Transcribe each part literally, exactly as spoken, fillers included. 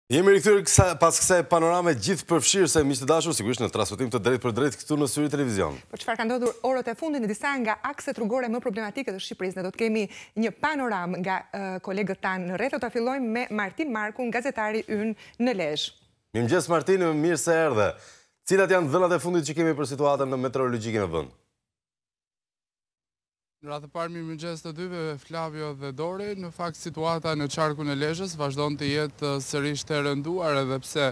Jemi rikthyer pas kësaj panorame gjithë përfshirëse, miq të dashur, sigurisht në transmetim të drejtë për drejtë këtu në Syri Televizion. Por çfarë ka ndodhur orët e fundit në disa nga akset rrugore më problematike të Shqipërisë? Ne do të kemi një panoramë nga uh, kolegët tanë në rreth. Do ta fillojmë me Martin Markun, gazetari ynë në Lezhë. Mirëmëngjes Martin, mirë se erdhe. Cilat janë dhënat e fundit që kemi për situatën në meteorologjike në vend? Në radhë parë mirëmëngjes të dyve, Flavio dhe Dori. Në fakt situata në qarkun e Lezhës vazhdon të jetë sërish të rënduar edhe pse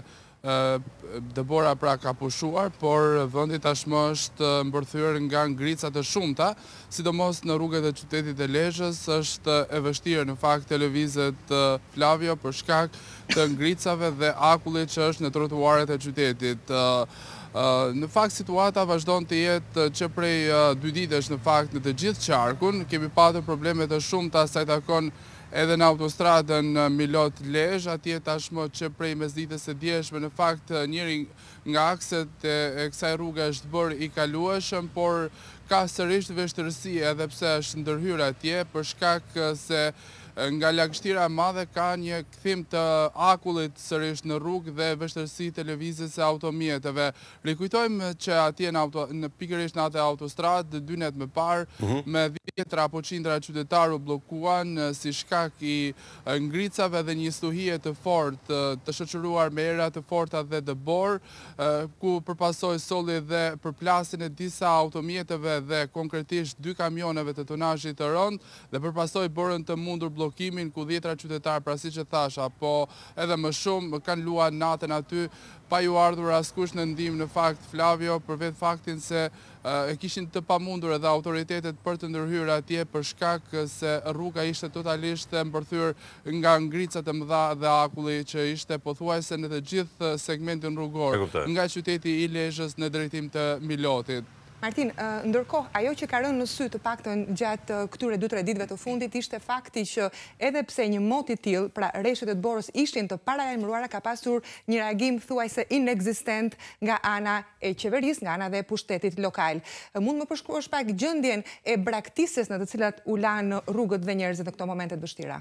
dëbora pra ka pushuar, por vendi tashmë është mbërthyer nga ngrica të shumta, sidomos në rrugët e qytetit të Lezhës është e vështirë në fakt të lëvizet Flavio për shkak të ngricave dhe akullit që është në trotuaret e qytetit. Në fakt situata vazhdon të jetë që prej dy ditësh në fakt në të gjithë qarkun. Kemi patur probleme të shumta sa i takon edhe në autostradën Milot Lezhë, atje tashmë që prej mesditës së djeshme në fakt njëri nga akset e kësaj rruge është bërë i kalueshëm, por ka sërish vështirësi edhe pse është ndërhyrë atje për shkak se nga lagështira e madhe ka një kthim të akullit sërish në rrugë dhe vështirësi të lëvizjes së automjeteve. Rikujtojmë që atje në, auto, në pikërisht në atë autostradë dy net më parë, mm -hmm. me dhjetra apo qindra qytetarë u bllokuan si shkak i ngricave dhe një stuhie të fortë të shoqëruar me era të forta dhe dëbor, ku përpasoi solli dhe përplasjen e disa automjeteve dhe konkretisht dy kamioneve të tonazhit të rënd dhe përpasoi bërën të mundur bllokimin ku dhjetra qytetarë, pra siç e thasha, po edhe më shumë kanë luar natën aty pa ju ardhur askush në ndihmë në fakt Flavio, për vetë faktin se e kishin të pamundur edhe autoritetet për të ndërhyrë atje për shkak se rruga ishte totalisht e mbërthyer nga ngrica të mëdha dhe akulli që ishte pothuajse në të gjithë segmentin rrugor nga qyteti i Lezhës në drejtim të Milotit. Martin, ndërkohë, ajo që ka rënë në sy të paktën gjatë këtyre dy tre ditëve të fundit ishte fakti që edhe pse një mot i tillë, pra rreshtet e dëborës ishin të paralajmëruara, ka pasur një reagim thuajse inekzistent nga ana e qeverisë, nga ana dhe e pushtetit lokal. Mund më përshkruash pak gjendjen e braktisjes në të cilat u lanë rrugët dhe njerëzit në këto momente të vështira?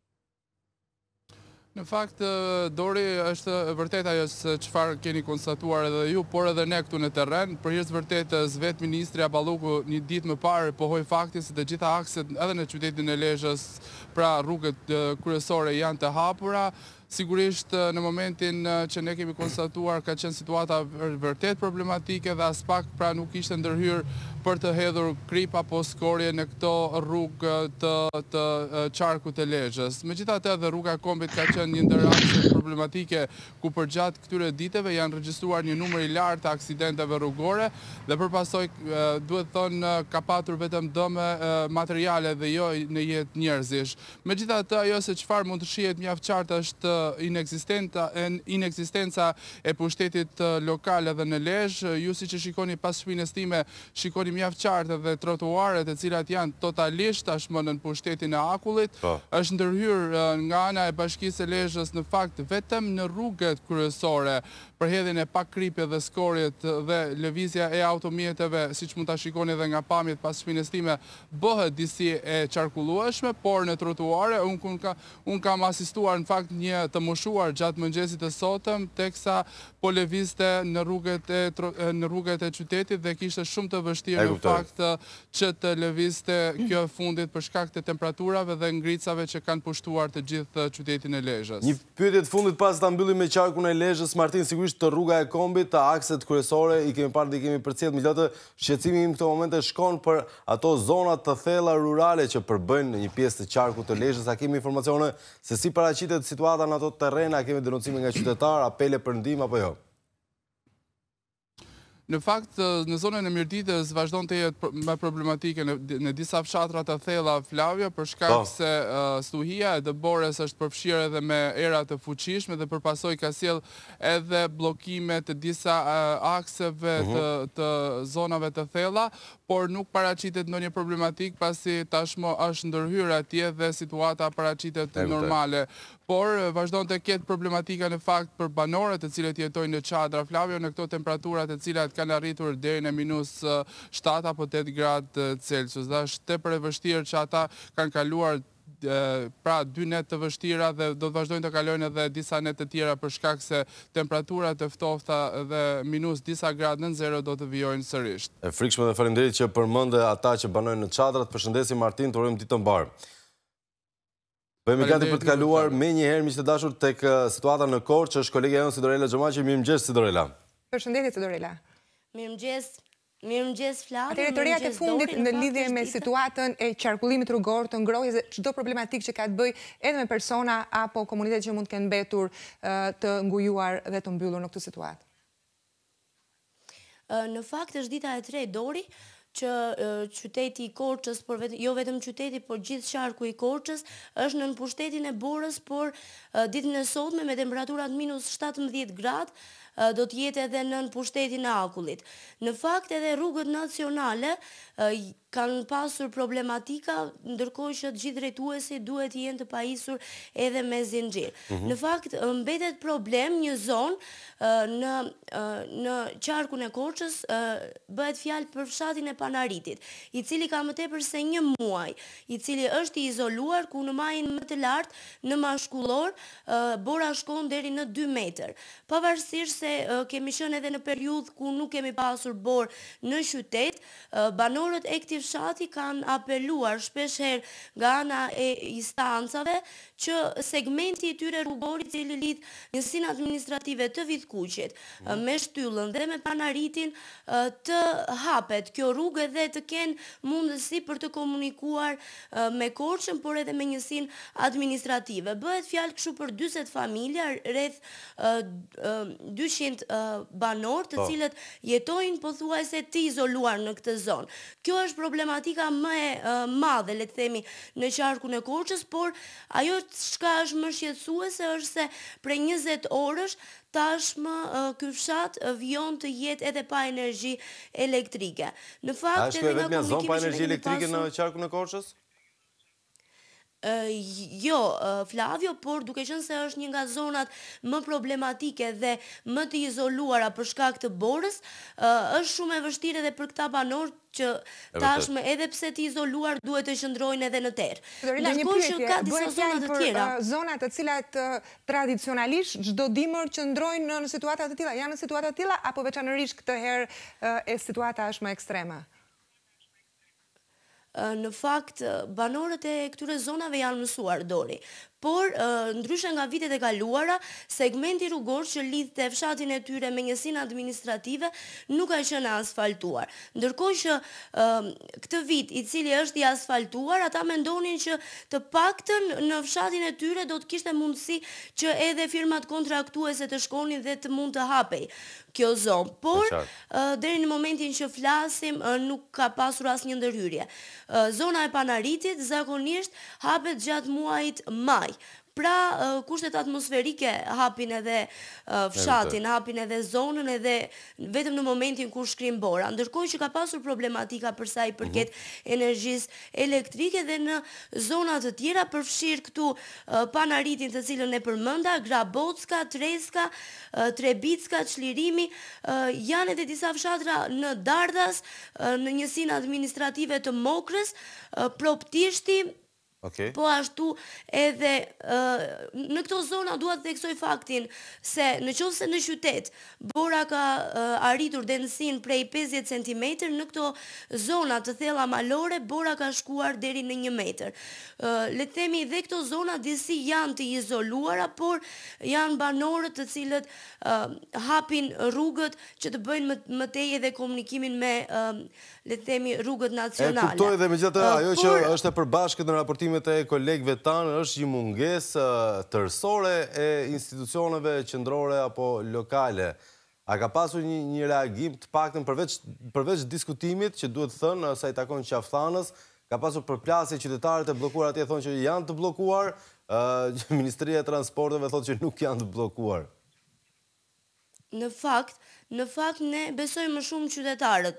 Në fakt, Dori, është vërtet ajo se çfarë keni konstatuar edhe ju, por edhe ne këtu në terren. Për hir të vërtetës, vetë ministri Aballuku një ditë më parë pohoi faktin se të gjitha akset edhe në qytetin e Lezhës, pra rrugët kryesore janë të hapura. Sigurisht në momentin që ne kemi konstatuar ka qenë situata vërtet problematike dhe as pak pra nuk ishte ndërhyr për të hedhur krip apo skorje në këto rrugë të, të qarkut të Lezhës. Megjithatë edhe rruga e Kombit ka qenë një ndër akset problematike ku përgjatë këtyre ditëve janë regjistruar një numër i lartë të aksidenteve rrugore dhe përpasoj duhet thonë ka patur vetëm dëme materiale dhe jo në jetë njerëzish. Megjithatë ajo se çfarë mund të shihet mjaft qartë është ineksistenca e pushtetit lokal edhe në Lezhë. Ju si që shikoni pas shpinës time, shikoni mjaft qartë dhe trotuaret e cilat janë totalisht tashmë në pushtetin e akullit. Është ndërhyr nga ana e Bashkisë së Lezhës në fakt vetëm në rrugët kryesore për hedhjen e pakripje dhe skorjet dhe lëvizja e automjeteve, siç mund ta shikoni edhe nga pamjet pas shpinës time, bëhet disi e qarkullueshme, por në trotuare unë ka, un kam asistuar në fakt një të moshuar gjatë mëngjesit të sotëm, teksa po lëvizte në rrugët e në rrugët e qytetit dhe kishte shumë të vështirë në fakt që të lëvizte kjo fundit për shkak të temperaturave dhe ngricave që kanë pushtuar të gjithë qytetin e Lezhës. Një pyetje të fundit pas ta mbyllim me qarkun e Lezhës, Martin, sigurisht të rruga e Kombit, të akset kryesore i kemi parë dhe i kemi përcjell, megjithatë shqetësimi im këto momente shkon për ato zona të thella rurale që përbëjnë një pjesë të qarkut të Lezhës. A kemi informacione se si paraqitet situata në ato terrena, kemi denoncime nga qytetarë, apele për ndihmë apo jo? Në fakt, në zonën e Mirditës vazhdon të jetë me problematike në, në disa fshatra të thella Flavio, për shkak oh. se uh, stuhia e dëbores është përfshirë edhe me era të fuqishme dhe përpasoj ka sjell edhe bllokime të disa uh, akseve uh -huh. të, të zonave të thella, por nuk paraqitet ndonjë problematik pasi tashmë është ndërhyrë atje dhe situata paraqitet normale. Por vazhdon të ketë problematika në fakt për banorët të cilët jetojnë në çadra Flavio në këto temperaturat të cilat kanë arritur deri në minus shtat apo tet gradë Celsius. Dhe është tepër e vështirë që ata kanë kaluar pra dy net të vështira dhe do të vazhdojnë të kalojnë edhe disa net të tjera për shkak se temperaturat e ftofta dhe minus disa gradë nën zero do të vijojnë sërish. E frikshme dhe faleminderit që përmendë ata që banojnë në çadrat. Përshëndesim Martin, të urojmë ditë të mbarë. Bëjmë gati për të kaluar me një herë, miq të dashur, tek situata në Korçë, është kolegja jonë Sidorela Xhamaqi. Mirëmëngjes Sidorela. Përshëndetje Sidorela. Mirëmëngjes. Mirëmëngjes Flavio. Atëherë të rehat e fundit në lidhje me situatën e qarkullimit rrugor të ngrohjes dhe çdo problematik që ka të bëjë edhe me persona apo komunitet që mund të kenë mbetur të ngujuar dhe të mbyllur në këtë situatë. Në fakt është dita e tretë Dori që qyteti i Korçës, por jo vetëm qyteti, por gjithë qarku i Korçës është nën pushtetin e borës, por ditën e sotme me temperaturat minus shtatëmbëdhjetë gradë do të jetë edhe nën pushtetin e akullit. Në fakt edhe rrugët nacionale kanë pasur problematika, ndërkohë që gjithë drejtuesit duhet të jenë të pajisur edhe me zinxhir. Në fakt mbetet problem një zonë në në qarkun e Korçës, bëhet fjalë për fshatin e Panaritit, i cili ka më tepër se një muaj, i cili është i izoluar, ku në majin më të lartë në mashkullor bora shkon deri në dy metër. Pavarësisht se kemi qenë edhe në periudhë ku nuk kemi pasur borë në qytet, banorët e këtij fshati kanë apeluar shpesh herë nga ana e instancave që segmenti i tyre rrugor i cili lidh njësinë administrative të Vitkuqit me shtyllën dhe me Panaritin të hapet kjo rrugë dhe të kenë mundësi për të komunikuar me Korçën, por edhe me njësinë administrative. Bëhet fjalë kështu për dyzet familja, rreth dyqind banor, të cilët jetojnë pothuajse të izoluar në këtë zonë. Kjo është problematika më e madhe, le të themi, në qarkun e Korçës, por ajo çka është më shqetësuese është se prej njëzet orësh tashmë ky fshat vjon të jetë edhe pa energji elektrike. Në fakt edhe nga komunikimi zonë pa energji elektrike në qarkun e Korçës? Jo, Flavio, por duke qenë se është një nga zonat më problematike dhe më të izoluara për shkak të borës, është shumë e vështirë edhe për këta banor që tashmë edhe pse të izoluar duhet të qëndrojnë edhe në terë. Ndërkohë që ka disa zona të tjera. Zona të cilat tradicionalisht çdo dimër qëndrojnë në situata të tilla, janë në situata të tilla apo veçanërisht këtë herë e situata është më ekstreme? Në fakt, banorët e këtyre zonave janë mësuar, Dori. Por, ndryshe nga vitet e kaluara, segmenti rrugor që lidhte fshatin e tyre me njësinë administrative nuk ka qenë asfaltuar. Ndërkohë që këtë vit i cili është i asfaltuar, ata mendonin që të paktën në fshatin e tyre do të kishte mundësi që edhe firmat kontraktuese të shkonin dhe të mund të hapej kjo zonë. Por, deri në momentin që flasim, nuk ka pasur asnjë ndërhyrje. Zona e Panaritit zakonisht hapet gjatë muajit maj. Pra, kushtet atmosferike hapin edhe fshatin, hapin edhe zonën edhe vetëm në momentin kur shkrim bora. Ndërkohë që ka pasur problematika përsa i përket energjisë elektrike dhe në zonat të tjera, përfshirë këtu Panaritin të cilën e përmenda, Grabocka, Treska, Trebicka, Çlirimi, janë edhe disa fshatra në Dardas, në njësinë administrative të Mokrës, Proptishti, po ashtu edhe në këto zona duhet të theksoj faktin se në qoftë se në qytet bora ka arritur densin prej pesëdhjetë centimetra, në këto zona të thella malore bora ka shkuar deri në një metër. Le të themi dhe këto zona disi janë të izoluara, por janë banorët të cilët hapin rrugët që të bëjnë më tej edhe komunikimin me le të themi rrugët nacionale. E kuptoj dhe megjithatë ajo që është e përbashkët në raportimin e kolegëve tanë është një mungesë tërësore e institucioneve qendrore apo lokale. A ka pasur një reagim të paktën përveç diskutimit që duhet thënë sa i takon qaftanës, ka pasur përplasje qytetarët e bllokuar atje thonë që janë të bllokuar, Ministria e Transporteve thotë që nuk janë të bllokuar. Në fakt, në fakt ne besojmë më shumë qytetarët.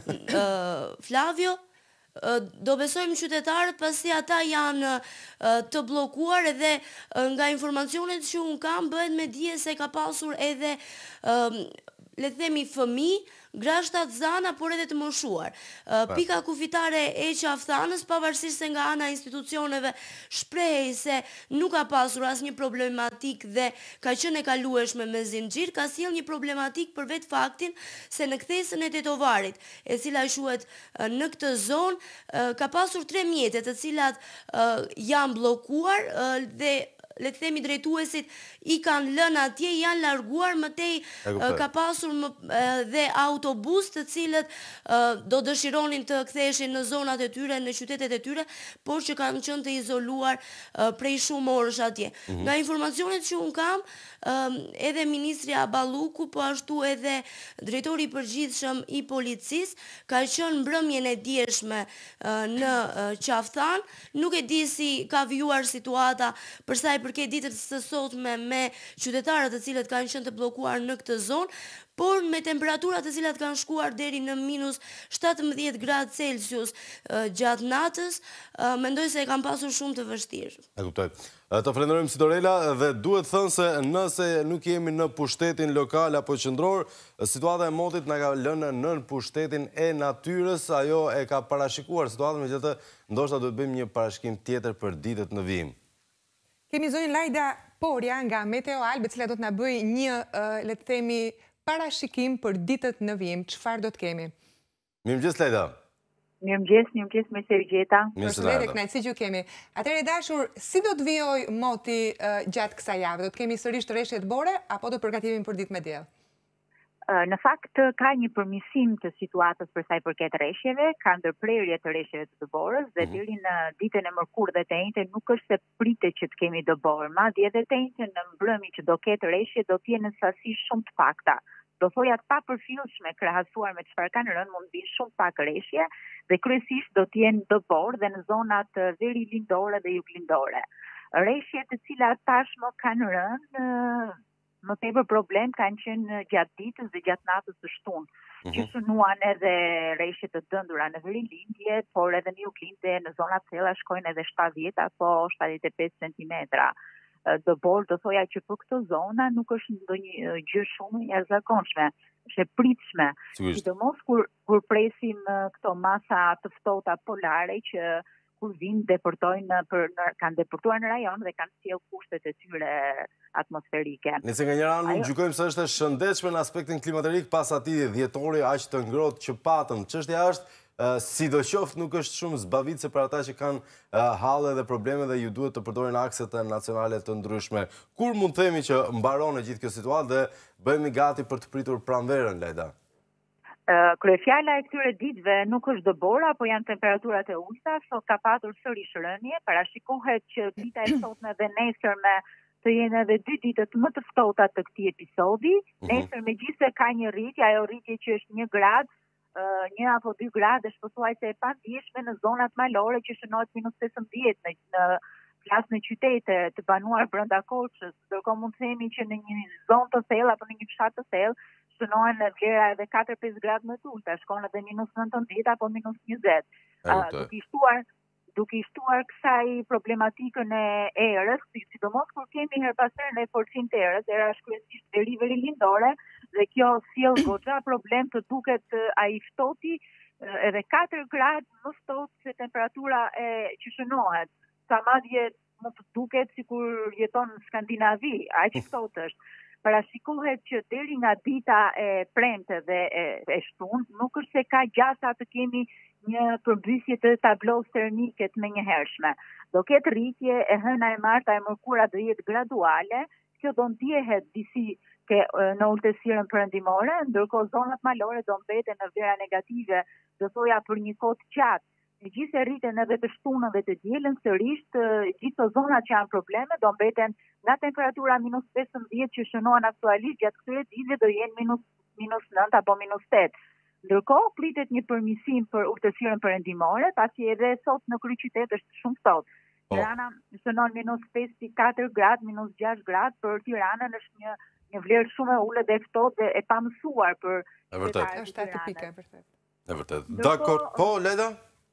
Flavio, do besojmë qytetarët pasi ata janë të bllokuar edhe nga informacionet që unë kam bëhet me dije se ka pasur edhe le të themi fëmijë, grashta të zana, por edhe të moshuar. Pika kufitare e qafthanës, pavarësisht se nga ana e institucioneve shprehej se nuk ka pasur asnjë problematik dhe ka qenë e kalueshme me zinxhir, ka sjell një problematik për vetë faktin se në kthesën e Tetovarit, e cila quhet në këtë zonë, ka pasur tre mjete të cilat janë bllokuar dhe le të themi drejtuesit i kanë lënë atje, janë larguar, mëtej ka pasur dhe autobus të cilët do dëshironin të ktheheshin në zonat e tyre, në qytetet e tyre, por që kanë qenë të izoluar prej shumë orësh atje. Nga informacionet që unë kam, edhe Ministri Aballuku, po ashtu edhe drejtori i përgjithshëm i policisë, ka qenë mbrëmjen e dieshme në Qafthan. Nuk e di si ka vjuar situata për sa i përket ditës së sotme me qytetarët të cilët kanë qenë të bllokuar në këtë zonë, por me temperaturat të cilat kanë shkuar deri në minus shtatëmbëdhjetë gradë Celsius gjatë natës, mendoj se e kanë pasur shumë të vështirë. E kuptoj. Të falenderojmë Sidorela dhe duhet thënë se nëse nuk jemi në pushtetin lokal apo qendror, situata e motit na ka lënë në pushtetin e natyrës, ajo e ka parashikuar situatën, megjithatë ndoshta duhet bëjmë një parashikim tjetër për ditët në vijim. Kemi zonjën Lajda Porja nga Meteo Albe, cila do të na bëj një, le të themi, parashikim për ditët në vijim. Çfarë do të kemi? Mirëmëngjes Lajda. Mirëmëngjes, mirëmëngjes me Sergjeta. Përshëndetje, kënaqësi që kemi. Atëherë dashur, si do të vijoj moti gjatë kësaj jave? Do të kemi sërish të rreshje të bore apo do të përgatitemi për ditë me diell? Në fakt, ka një përmirësim të situatës për sa i përket rreshjeve, ka ndërprerje të rreshjeve të dëborës dhe deri në ditën e mërkurë dhe të enjte nuk është se pritet që të kemi dëborë, madje edhe të enjte në mbrëmje që do ketë rreshje do të jenë në sasi shumë të pakta. Do thoja të papërfillshme krahasuar me çfarë kanë rënë, mund të vinë shumë pak rreshje dhe kryesisht do të jenë dëborë dhe në zonat veri lindore dhe juglindore. Rreshjet të cilat tashmë kanë rënë më tepër problem kanë qenë gjatë ditës dhe gjatë natës së shtunë, që shënuan edhe rreshje të dëndura në Verilindje, por edhe në Juglindje, në zonat thella shkojnë edhe shtatëdhjetë apo shtatëdhjetë e pesë centimetra. Dëbor, do thoja që për këtë zona nuk është ndonjë gjë shumë e jashtëzakonshme, është e pritshme. Sidomos kur kur presim këto masa të ftohta polare që kur vinë deportojnë për kanë deportuar në rajon dhe kanë sjell kushtet e tyre atmosferike. Nëse nga njëra anë nuk gjykojmë se është e shëndetshme në aspektin klimaterik pas atij dhjetori aq të ngrohtë që patëm. Çështja është sidoqoftë nuk është shumë zbavitse për ata që kanë halle dhe probleme dhe ju duhet të përdorin akset nacionale të ndryshme. Kur mund të themi që mbaron gjithë kjo situatë dhe bëhemi gati për të pritur pranverën, Lajda? Kryefjala e këtyre ditëve nuk është dëbora, po janë temperaturat e ulta, sot ka patur sërish rënje, parashikohet që dita e sotme dhe nesërme të jenë edhe dy ditët më të ftohta të këtij episodi. Nesër megjithëse ka një rritje, ajo rritje që është një grad, një apo dy gradë është pothuajse e pandijshme në zonat malore që shënohet minus pesëmbëdhjetë në plasë në qytete të banuar brenda Korçës, ndërkohë mund të themi që në një zonë të thellë apo në një fshat të thellë shënohen në vlera edhe katër pesë gradë më të ulta, shkon edhe minus nëntëmbëdhjetë apo minus njëzet. Duke shtuar duke shtuar kësaj problematikën e erës, sidomos kur kemi her pas here në forcim të erës, era është kryesisht veri veri lindore dhe kjo sjell goxha problem të duket ai ftohti edhe katër gradë më ftohtë se temperatura e që shënohet. Sa madje mund të duket sikur jeton në Skandinavi, aq ftohtë është. Parashikohet që deri nga dita e premte dhe e, e shtunë nuk është se ka gjasa të kemi një përmbysje të tablos termike të menjëhershme. Do ketë rritje e hëna e marta e mërkura do jetë graduale, kjo do ndjehet disi ke në ulëtësirën perëndimore, ndërkohë zonat malore do mbeten në vlera negative, do thoja për një kohë të gjatë. Megjithëse rriten edhe të shtunën dhe të dielën, sërish gjithë zonat që janë probleme do mbeten nga temperatura minus pesëmbëdhjetë që shënohen aktualisht gjatë këtyre ditëve do jenë minus minus nëntë apo minus tetë. Ndërkohë pritet një përmirësim për urtësirën perëndimore, pasi edhe sot në kryeqytet është shumë ftohtë. Tirana shënon minus pesë pikë katër gradë, minus gjashtë gradë, për Tiranën është një një vlerë shumë e ulët dhe ftohtë dhe e pamësuar për e vërtet. Është atipike, e vërtet. E vërtet. Dakor. Po, Leda?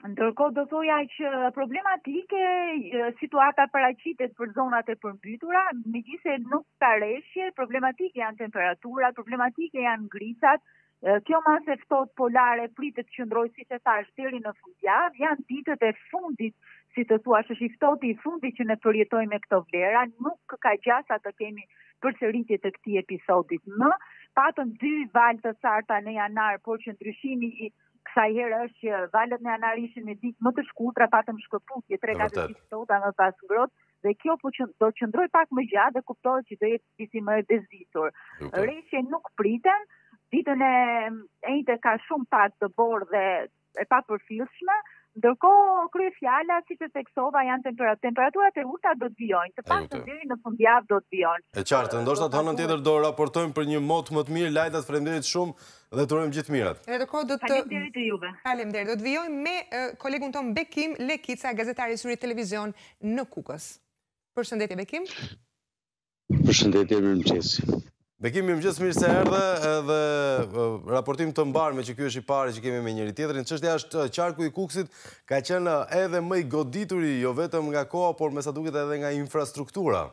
Ndërkohë do thoja që problematike situata paraqitet për zonat e përmbytura, megjithëse nuk ka rreshje, problematike janë temperaturat, problematike janë ngrisat. Kjo masë e ftohtë polare pritet të qëndrojë, siç e thash, deri në fundjavë, janë ditët e fundit, si të thuash, është i ftohtë i fundit që ne përjetojmë me këto vlera, nuk ka gjasa të kemi përsëritje të këtij episodit më. Patëm dy valë të carta në janar, por që ndryshimi i kësaj herë është që valët në janar ishin me ditë më të shkurtra, patëm shkëputje, tre katë të ftohta më pas ngrohtë, dhe kjo po që, do qëndroj pak më gjatë dhe kuptohet që do jetë disi më e bezdisur. Rreshje nuk priten, ditën e njëjtë ka shumë pak të borë dhe e papërfillshme, ndërkohë kryefjala, siç e theksova, janë temperatura, temperaturat e ulta do të vijojnë, të paktën deri në fundjavë do të vijojnë. E qartë, ndoshta të hënën tjetër do raportojmë për një motë më të mirë. Lajtat, faleminderit shumë dhe të urojmë gjithë mirat. Faleminderit të juve. Faleminderit. Do të vijojmë me kolegun ton Bekim Lekica, gazetari i Syrit Televizion në Kukës. Përshëndetje Bekim. Përshëndetje, mirëmëngjes. Bekim, mirëmëngjes, mirë se erdhe, edhe raportim të mbar me që ky është i pari që kemi me njëri tjetrin. Çështja është qarku i Kukësit ka qenë edhe më i godituri, jo vetëm nga koha, por me sa duket edhe nga infrastruktura.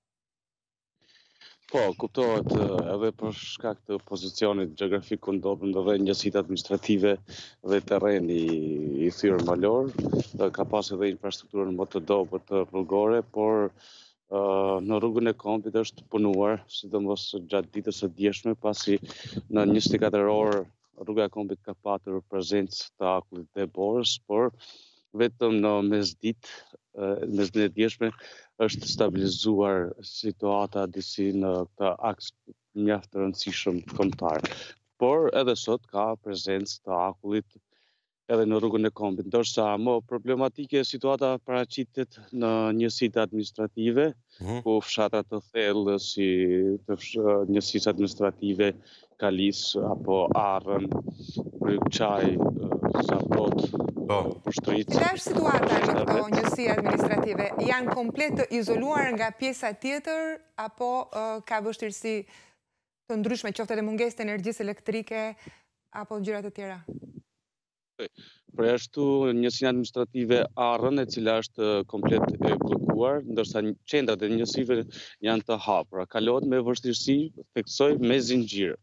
Po, kuptohet edhe për shkak të pozicionit gjeografik ku ndodhen dhe njësitë administrative dhe terreni i thyrë malor, ka pas edhe infrastrukturën më të dobët rrugore, por në rrugën e Kombit është punuar, sidomos gjatë ditës së djeshme, pasi në njëzet e katër orë rruga e Kombit ka patur prezencë të akullit dhe borës, por vetëm në mesditë, mesditë e djeshme, është stabilizuar situata disi në këtë aks mjaft të rëndësishëm kombëtar. Por edhe sot ka prezencë të akullit edhe në rrugën e Kombit. Ndërsa më problematike situata paraqitet në njësitë administrative, ku fshatra të thellë si të njësisë administrative Kalis apo Arrën, Kryqçaj, Zapot, Pushtric. Cila është situata në këto njësi administrative? Janë komplet të izoluar nga pjesa tjetër apo ka vështirësi të ndryshme, qoftë edhe mungesë të energjisë elektrike apo gjëra të tjera? Për ashtu njësinë administrative Arrën, e cila është komplet e bllokuar, ndërsa qendrat e njësive janë të hapura. Kalohet me vështirësi, theksoj, me zinxhir.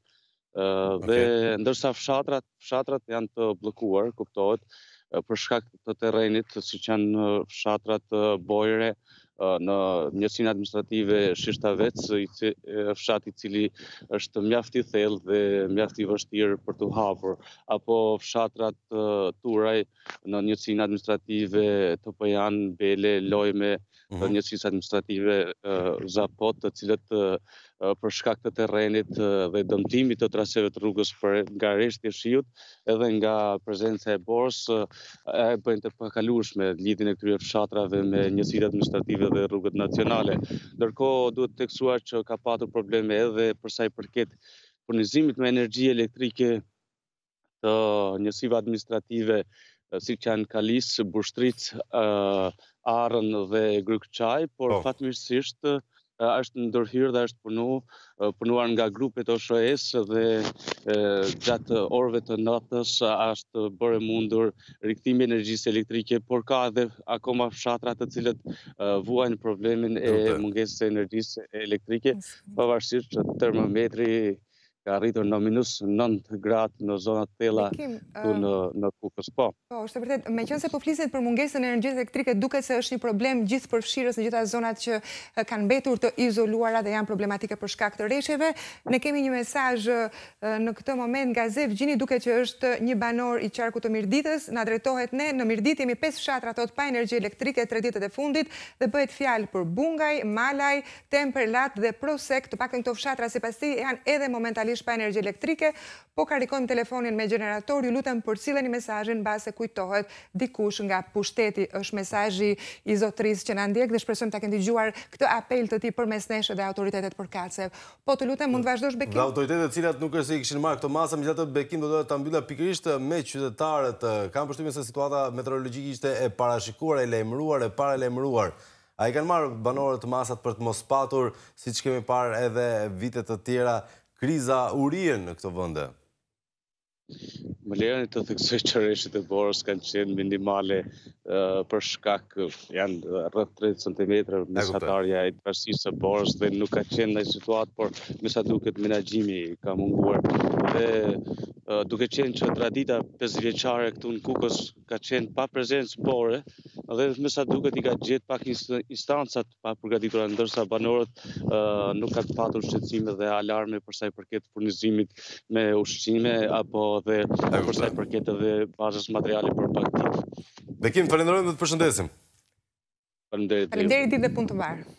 Dhe ndërsa fshatrat, fshatrat janë të bllokuar, kuptohet, për shkak të terrenit, siç janë fshatrat Bojre, në njësinë administrative Shishtavec, fshat i cili është mjaft i thellë dhe mjaft i vështirë për të hapur, apo fshatrat Turaj në njësinë administrative Topojan, Bele, Lojme, në njësisë administrative Zapot, të cilët për shkak të terrenit dhe dëmtimit të traseve të rrugës për nga rreshtja e shiut, edhe nga prezenca e borës, e bëjnë të pakalueshme lidhjen e këtyre fshatrave me njësitë administrative dhe rrugët nacionale. Ndërkohë duhet të theksuar që ka patur probleme edhe për sa i përket furnizimit me energji elektrike të njësive administrative siç janë Kalis, Pushtric, Arrën dhe Kryqçaj, por fatmirësisht është ndërhyrë dhe është punu, punuar nga grupet O S H A dhe gjatë orëve të natës është bërë mundur rikthimi i energjisë elektrike, por ka edhe akoma fshatra të cilët vuajnë problemin e mungesës së energjisë elektrike, pavarësisht që termometri ka arritur në minus nëntë gradë në zonat thella këtu në Kukës. Po. Po, është vërtet, meqense po fliset për mungesën e energjisë elektrike, duket se është një problem gjithë përfshirës në gjitha zonat që kanë mbetur të izoluara dhe janë problematike për shkak të rreshjeve. Ne kemi një mesazh në këtë moment nga Zevgjini, duket që është një banor i qarkut të Mirditës, na drejtohet ne, në Mirdit jemi pesë fshatra thot pa energji elektrike tre ditët e fundit dhe bëhet fjalë për Bungaj, Malaj, Temperlat dhe Prosek, të paktën këto fshatra sipas tij janë edhe momentalisht pa energji elektrike, po karikojmë telefonin me generator, ju lutem përcilleni mesazhin mbase kujtohet dikush nga pushteti. Është mesazhi i zotërisë që na ndjek dhe shpresojmë ta kenë dëgjuar këtë apel të tij përmes nesh dhe autoritetet përkatëse. Po të lutem, mund të vazhdosh Bekim? Dhe autoritetet cilat nuk është se i kishin marrë këtë masë, megjithatë Bekim do doja ta mbylla pikërisht me qytetarët. Kam përshtypjen se situata meteorologjike ishte e parashikuar, e lajmëruar, e paralajmëruar. A i kanë marrë banorët masat për të mos patur, siç kemi parë edhe vite të tjera, kriza urien në këto vende? Më lejoni të theksoj që rreshtet e borës kanë qenë minimale për shkak janë rreth tridhjetë centimetra mesatarja e tërësisë së borës dhe nuk ka qenë në situatë, por me sa duket menaxhimi ka munguar. Dhe duke qenë që tradita pesëvjeçare këtu në Kukës ka qenë pa prezencë bore, dhe me sa duket i ka gjetë pak instancat pa përgatitura, ndërsa banorët nuk kanë patur shqetësime dhe alarme për sa i përket furnizimit me ushqime apo dhe për sa i përket edhe bazës materiale për bagëtit. Bekim, falenderojmë dhe të përshëndesim. Faleminderit. Faleminderit dhe punë të mbarë.